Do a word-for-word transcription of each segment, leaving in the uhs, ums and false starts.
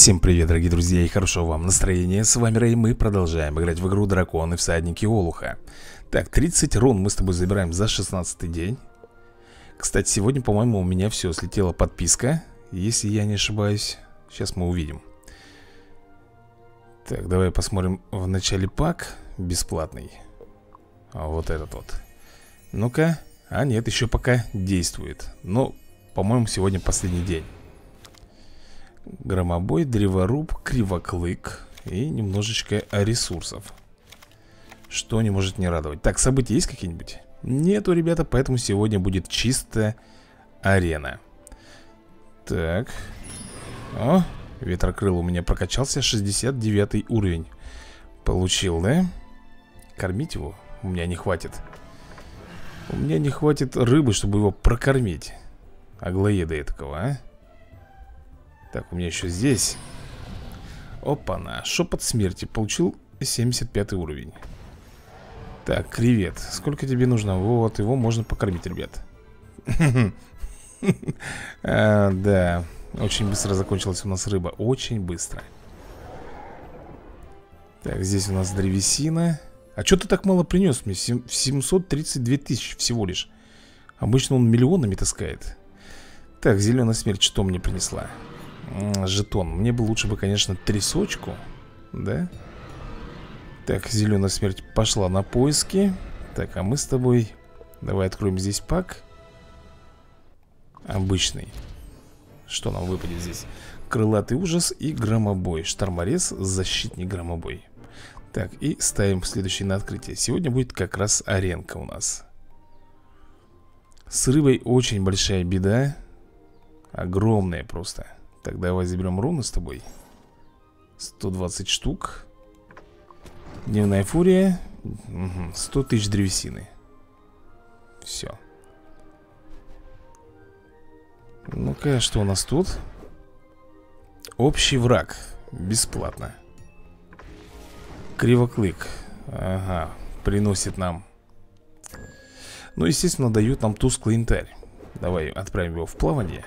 Всем привет, дорогие друзья, и хорошего вам настроения. С вами Рэй, мы продолжаем играть в игру Драконы Всадники Олуха. Так, тридцать рун мы с тобой забираем за шестнадцатый день. Кстати, сегодня, по-моему, у меня все, слетела подписка, если я не ошибаюсь. Сейчас мы увидим. Так, давай посмотрим в начале пак бесплатный. А вот этот вот. Ну-ка, а нет, еще пока действует. Но, по-моему, сегодня последний день. Громобой, древоруб, кривоклык и немножечко ресурсов. Что не может не радовать. Так, события есть какие-нибудь? Нету, ребята, поэтому сегодня будет чисто арена. Так. О, ветрокрыл у меня прокачался, шестьдесят девятый уровень. Получил, да? Кормить его у меня не хватит. У меня не хватит рыбы, чтобы его прокормить. Аглоеда этакого, а? Так, у меня еще здесь. Опа-на, шепот смерти. Получил семьдесят пятый уровень. Так, кревет. Сколько тебе нужно? Вот, его можно покормить, ребят. Да, очень быстро закончилась у нас рыба. Очень быстро. Так, здесь у нас древесина. А что ты так мало принес мне? семьсот тридцать две тысячи всего лишь. Обычно он миллионами таскает. Так, зеленая смерть что мне принесла? Жетон. Мне бы лучше бы, конечно, трясочку. Да? Так, зеленая смерть пошла на поиски. Так, а мы с тобой давай откроем здесь пак. Обычный. Что нам выпадет здесь? Крылатый ужас и громобой. Шторморез, защитник, громобой. Так, и ставим следующий на открытие. Сегодня будет как раз аренка у нас. С рыбой очень большая беда. Огромная просто. Так, давай заберем руны с тобой. сто двадцать штук. Дневная фурия. Угу. сто тысяч древесины. Все. Ну-ка, что у нас тут? Общий враг. Бесплатно. Кривоклык. Ага, приносит нам. Ну, естественно, дают нам тусклый янтарь. Давай отправим его в плавание.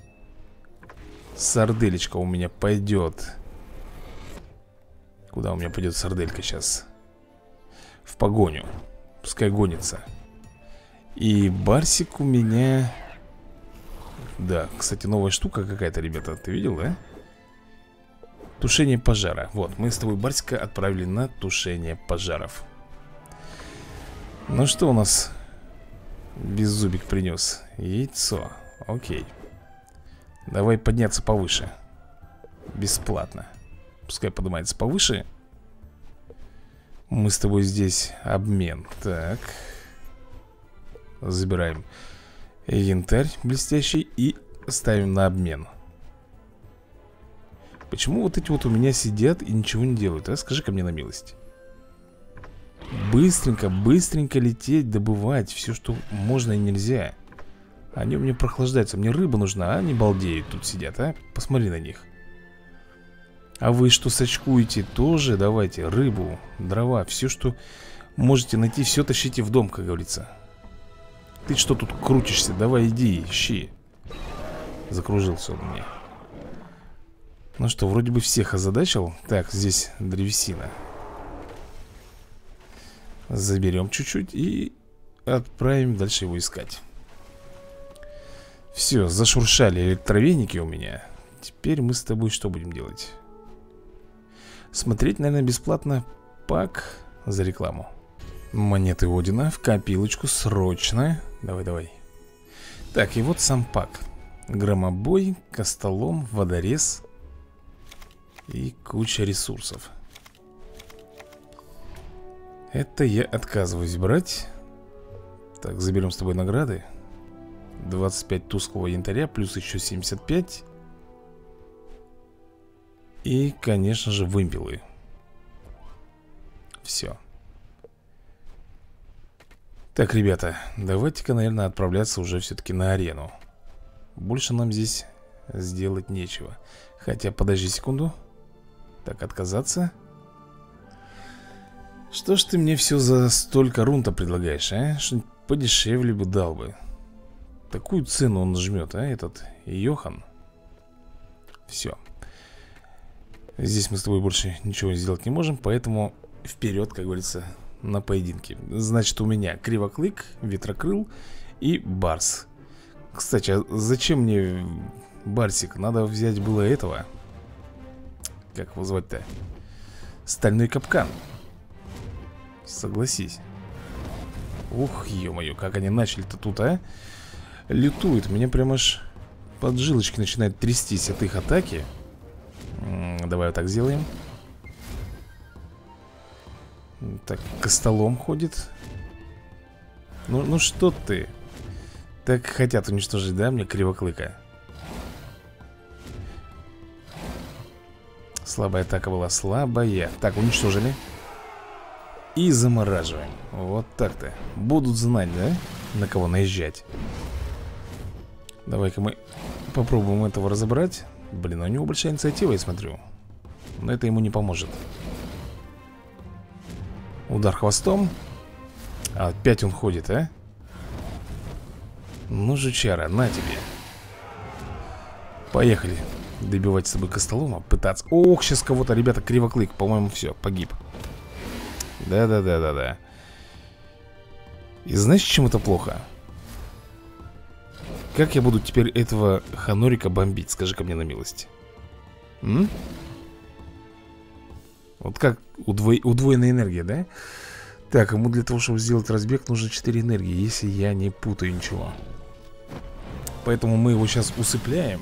Сарделечка у меня пойдет. Куда у меня пойдет сарделька сейчас? В погоню. Пускай гонится. И барсик у меня... Да, кстати, новая штука какая-то, ребята. Ты видел, да? Тушение пожара. Вот, мы с тобой барсика отправили на тушение пожаров. Ну что у нас? Беззубик принес. Яйцо. Окей. Давай подняться повыше. Бесплатно. Пускай поднимается повыше. Мы с тобой здесь обмен. Так. Забираем янтарь блестящий и ставим на обмен. Почему вот эти вот у меня сидят и ничего не делают, а? Скажи-ка мне на милость. Быстренько, быстренько лететь, добывать все, что можно и нельзя. Они у меня прохлаждаются. Мне рыба нужна, а они балдеют тут сидят, а? Посмотри на них. А вы что сачкуете? Тоже давайте рыбу, дрова, все, что можете найти, все тащите в дом, как говорится. Ты что тут крутишься? Давай иди, ищи. Закружился он мне. Ну что, вроде бы всех озадачил. Так, здесь древесина. Заберем чуть-чуть и отправим дальше его искать. Все, зашуршали электровеники у меня. Теперь мы с тобой что будем делать? Смотреть, наверное, бесплатно пак за рекламу. Монеты Одина в копилочку срочно. Давай, давай. Так, и вот сам пак. Громобой, костолом, водорез и куча ресурсов. Это я отказываюсь брать. Так, заберем с тобой награды. двадцать пять тусклого янтаря, плюс еще семьдесят пять. И, конечно же, вымпелы. Все. Так, ребята, давайте-ка, наверное, отправляться уже все-таки на арену. Больше нам здесь сделать нечего. Хотя, подожди секунду. Так, отказаться. Что ж ты мне все за столько рун-то предлагаешь, а? Что-нибудь подешевле бы дал бы. Такую цену он жмет, а, этот Йохан. Все. Здесь мы с тобой больше ничего сделать не можем, поэтому вперед, как говорится, на поединки. Значит, у меня Кривоклык, Ветрокрыл и Барс. Кстати, а зачем мне Барсик? Надо взять было этого. Как его звать-то? Стальной капкан. Согласись. Ух, ё-моё, как они начали-то тут, а? Лютуют, меня прям аж поджилочки начинают трястись от их атаки. М-м, давай вот так сделаем. Так, костолом ходит. Ну, ну что ты? Так хотят уничтожить, да, мне Кривоклыка? Слабая атака была, слабая. Так, уничтожили. И замораживаем. Вот так-то. Будут знать, да, на кого наезжать. Давай-ка мы попробуем этого разобрать. Блин, у него большая инициатива, я смотрю. Но это ему не поможет. Удар хвостом. А, опять он ходит, а? Ну, жучара, на тебе. Поехали добивать с собой Костолома, пытаться. Ох, сейчас кого-то, ребята, Кривоклык, по-моему, все, погиб. Да-да-да-да-да. И знаешь, чем это плохо? Как я буду теперь этого Ханорика бомбить? Скажи-ка мне на милость. М? Вот как удво... удвоенная энергия, да? Так, ему для того, чтобы сделать разбег, нужно четыре энергии, если я не путаю ничего. Поэтому мы его сейчас усыпляем.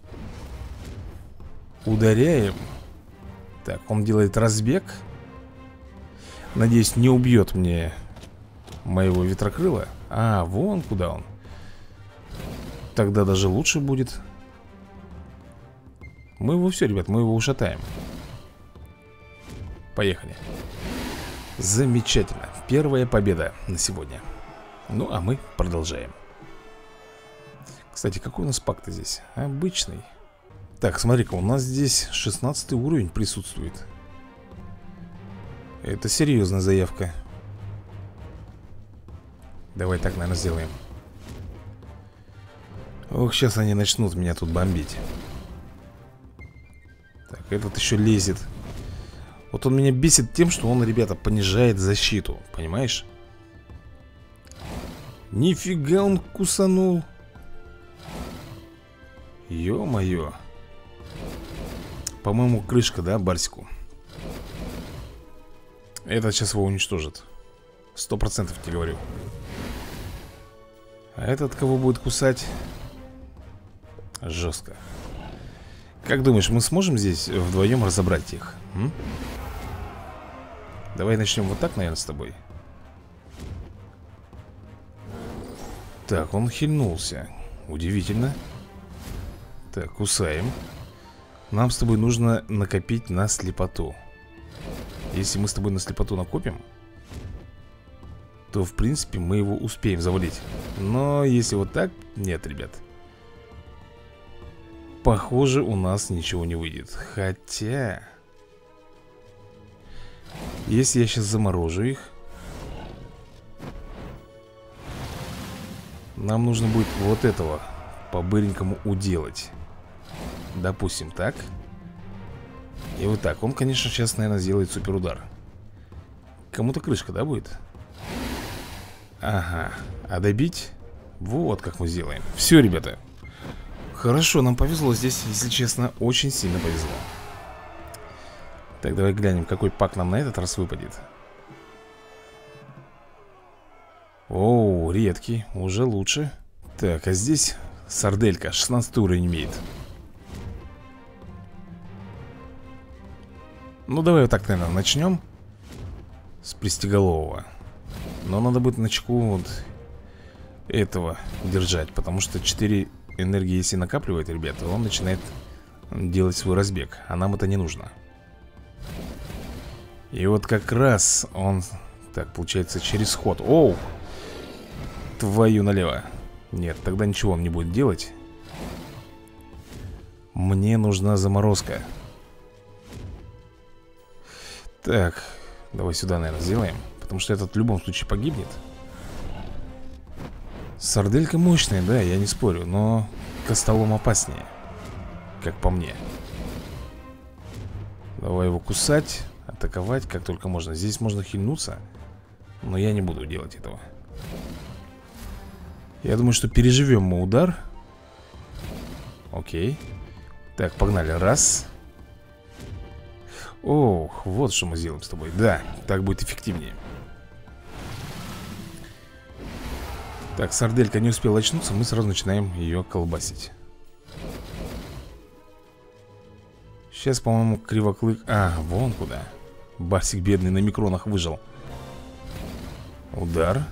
Ударяем. Так, он делает разбег. Надеюсь, не убьет мне моего Ветрокрыла. А, вон куда он. Тогда даже лучше будет. Мы его все, ребят, мы его ушатаем. Поехали. Замечательно. Первая победа на сегодня. Ну, а мы продолжаем. Кстати, какой у нас пак-то здесь? Обычный. Так, смотри-ка, у нас здесь шестнадцатый уровень присутствует. Это серьезная заявка. Давай так, наверное, сделаем. Ох, сейчас они начнут меня тут бомбить. Так, этот еще лезет. Вот он меня бесит тем, что он, ребята, понижает защиту. Понимаешь? Нифига он кусанул. Ё-моё. По-моему, крышка, да, Барсику? Этот сейчас его уничтожит. Сто процентов тебе говорю. А этот кого будет кусать? Жестко. Как думаешь, мы сможем здесь вдвоем разобрать их? М? Давай начнем вот так, наверное, с тобой. Так, он хильнулся. Удивительно. Так, кусаем. Нам с тобой нужно накопить на слепоту. Если мы с тобой на слепоту накопим, то, в принципе, мы его успеем завалить. Но если вот так, нет, ребят. Похоже, у нас ничего не выйдет. Хотя, если я сейчас заморожу их, нам нужно будет вот этого по-быренькому уделать. Допустим, так. И вот так. Он, конечно, сейчас, наверное, сделает суперудар. Кому-то крышка, да, будет? Ага. А добить? Вот как мы сделаем. Все, ребята. Хорошо, нам повезло здесь, если честно. Очень сильно повезло. Так, давай глянем, какой пак нам на этот раз выпадет. Оу, редкий. Уже лучше. Так, а здесь сарделька. шестнадцатый уровень имеет. Ну, давай вот так, наверное, начнем. С пристеголового. Но надо будет начеку вот этого держать. Потому что четыре энергии, если накапливает, ребята, он начинает делать свой разбег. А нам это не нужно. И вот как раз он... Так, получается, через ход. Оу! Твою налево. Нет, тогда ничего он не будет делать. Мне нужна заморозка. Так, давай сюда, наверное, сделаем. Потому что этот в любом случае погибнет. Сарделька мощная, да, я не спорю. Но Костолом опаснее, как по мне. Давай его кусать, атаковать как только можно. Здесь можно хильнуться, но я не буду делать этого. Я думаю, что переживем мы удар. Окей. Так, погнали, раз. Ох, вот что мы сделаем с тобой. Да, так будет эффективнее. Так, сарделька не успела очнуться, мы сразу начинаем ее колбасить. Сейчас, по-моему, кривоклык... А, вон куда. Барсик бедный на микронах выжил. Удар.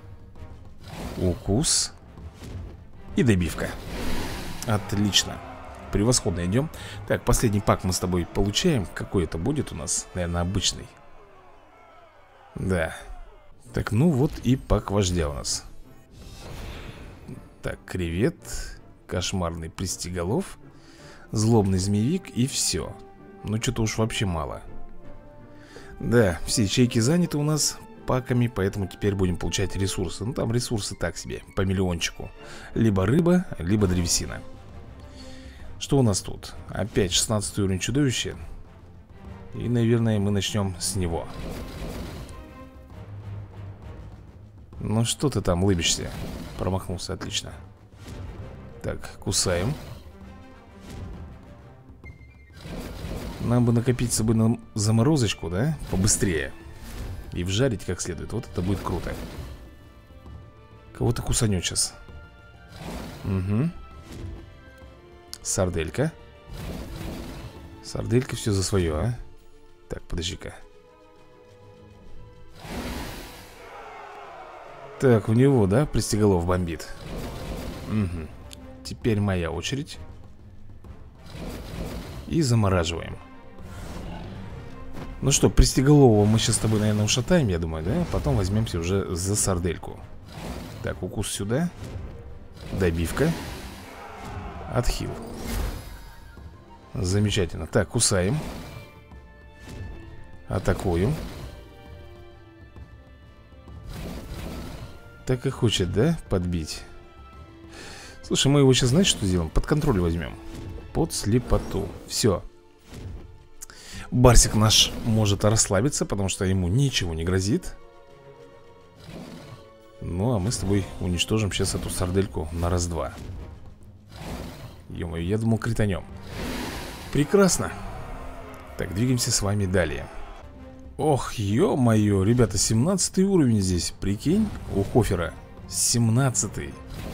Укус. И добивка. Отлично. Превосходно идем. Так, последний пак мы с тобой получаем. Какой это будет у нас? Наверное, обычный. Да. Так, ну вот и пак вождя у нас. Так, кревет. Кошмарный пристиголов. Злобный змеевик и все. Ну, что-то уж вообще мало. Да, все ячейки заняты у нас паками, поэтому теперь будем получать ресурсы. Ну, там ресурсы так себе, по миллиончику. Либо рыба, либо древесина. Что у нас тут? Опять шестнадцатый уровень чудовища. И, наверное, мы начнем с него. Ну, что ты там лыбишься? Промахнулся, отлично. Так, кусаем. Нам бы накопить с собой на заморозочку, да? Побыстрее. И вжарить как следует. Вот это будет круто. Кого-то кусанет сейчас. Угу. Сарделька. Сарделька все за свое, а? Так, подожди-ка. Так, у него, да, пристиголов бомбит. Угу. Теперь моя очередь. И замораживаем. Ну что, пристиголового мы сейчас с тобой, наверное, ушатаем, я думаю, да? Потом возьмемся уже за сардельку. Так, укус сюда. Добивка. Отхил. Замечательно. Так, кусаем. Атакуем. Так и хочет, да, подбить. Слушай, мы его сейчас, знаешь, что сделаем? Под контроль возьмем. Под слепоту. Все. Барсик наш может расслабиться, потому что ему ничего не грозит. Ну, а мы с тобой уничтожим сейчас эту сардельку на раз-два. Ё-моё, я думал, кританем. Прекрасно. Так, двигаемся с вами далее. Ох, ё-моё, ребята, семнадцатый уровень здесь, прикинь, у Хофера. семнадцатый.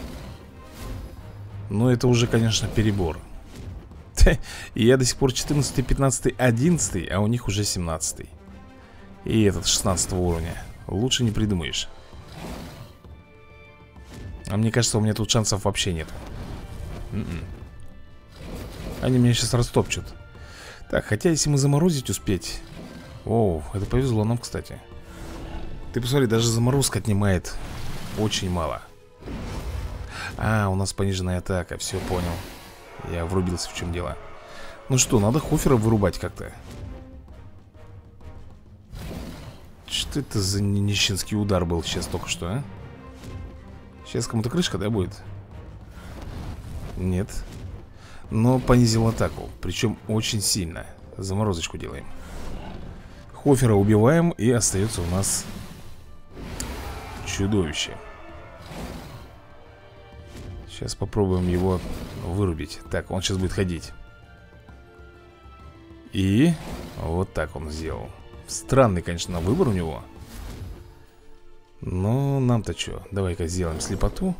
Ну, это уже, конечно, перебор. И я до сих пор четырнадцатый, пятнадцатый, одиннадцатый, а у них уже семнадцатый. И этот шестнадцатого уровня. Лучше не придумаешь. А мне кажется, у меня тут шансов вообще нет. М-м. Они меня сейчас растопчут. Так, хотя если мы заморозить успеть... Оу, это повезло нам, кстати. Ты посмотри, даже заморозка отнимает очень мало. А, у нас пониженная атака, все, понял. Я врубился, в чем дело. Ну что, надо Хофера вырубать как-то. Что это за нищенский удар был сейчас только что, а? Сейчас кому-то крышка, да, будет? Нет. Но понизил атаку, причем очень сильно. Заморозочку делаем. Хофера убиваем, и остается у нас чудовище. Сейчас попробуем его вырубить. Так, он сейчас будет ходить. И вот так он сделал. Странный, конечно, выбор у него. Но нам-то что? Давай-ка сделаем слепоту.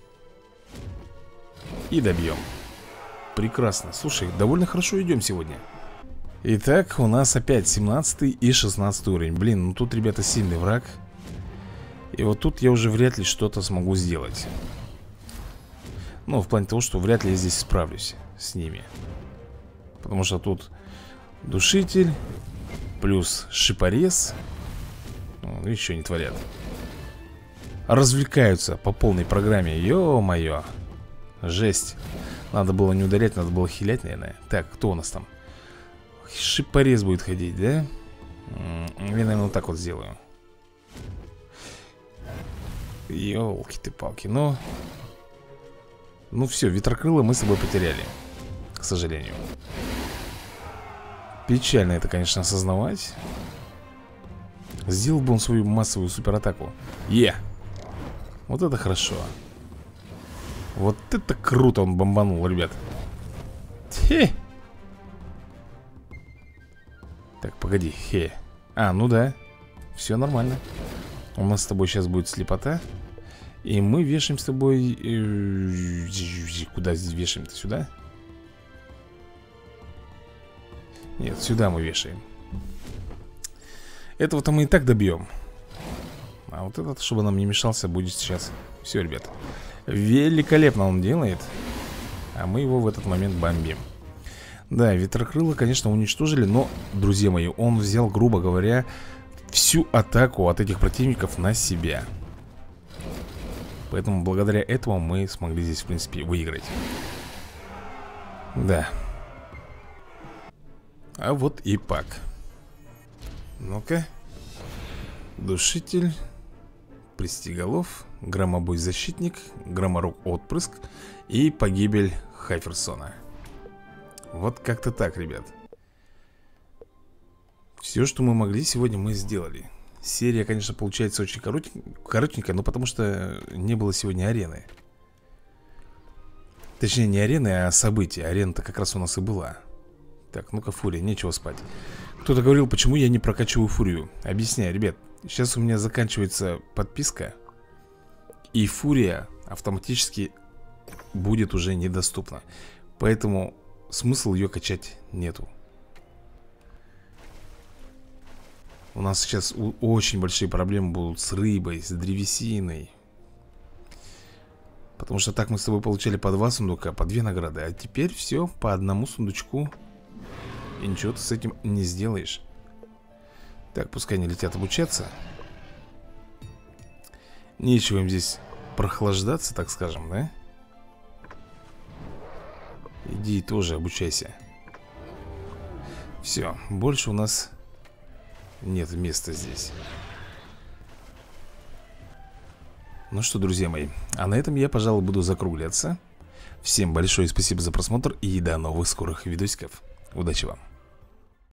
И добьем. Прекрасно. Слушай, довольно хорошо идем сегодня. Итак, у нас опять семнадцатый и шестнадцатый уровень. Блин, ну тут, ребята, сильный враг. И вот тут я уже вряд ли что-то смогу сделать. Ну, в плане того, что вряд ли я здесь справлюсь с ними. Потому что тут душитель плюс шипорез. Ну, еще не творят. Развлекаются по полной программе. Ё-моё. Жесть. Надо было не ударять, надо было хилять, наверное. Так, кто у нас там? Шипорез будет ходить, да? Я, наверное, вот так вот сделаю. Ёлки-ты-палки, ну... Ну все, ветрокрыло мы с собой потеряли. К сожалению. Печально это, конечно, осознавать. Сделал бы он свою массовую суператаку. Е! Вот это хорошо. Вот это круто он бомбанул, ребят. Хе! Так, погоди, хе. А, ну да. Все нормально. У нас с тобой сейчас будет слепота. И мы вешаем с тобой... Куда здесь вешаем-то? Сюда? Нет, сюда мы вешаем. Этого-то мы и так добьем. А вот этот, чтобы нам не мешался, будет сейчас. Все, ребят. Великолепно он делает. А мы его в этот момент бомбим. Да, ветрокрыло, конечно, уничтожили. Но, друзья мои, он взял, грубо говоря, всю атаку от этих противников на себя. Поэтому благодаря этому мы смогли здесь, в принципе, выиграть. Да. А вот и пак. Ну-ка. Душитель. Пристиголов. Громобой-защитник. Громорок-отпрыск. И погибель Хайферсона. Вот как-то так, ребят. Все, что мы могли сегодня, мы сделали. Серия, конечно, получается очень коротенькая, но потому что не было сегодня арены. Точнее, не арены, а события. Арена-то как раз у нас и была. Так, ну-ка, Фурия, нечего спать. Кто-то говорил, почему я не прокачиваю Фурию. Объясняю, ребят. Сейчас у меня заканчивается подписка, и Фурия автоматически будет уже недоступна. Поэтому смысл ее качать нету. У нас сейчас очень большие проблемы будут с рыбой, с древесиной. Потому что так мы с тобой получали по два сундука, по две награды. А теперь все по одному сундучку. И ничего ты с этим не сделаешь. Так, пускай они летят обучаться. Нечего им здесь прохлаждаться, так скажем, да? Иди тоже обучайся. Все, больше у нас нет места здесь. Ну что, друзья мои, а на этом я, пожалуй, буду закругляться. Всем большое спасибо за просмотр и до новых скорых видосиков. Удачи вам!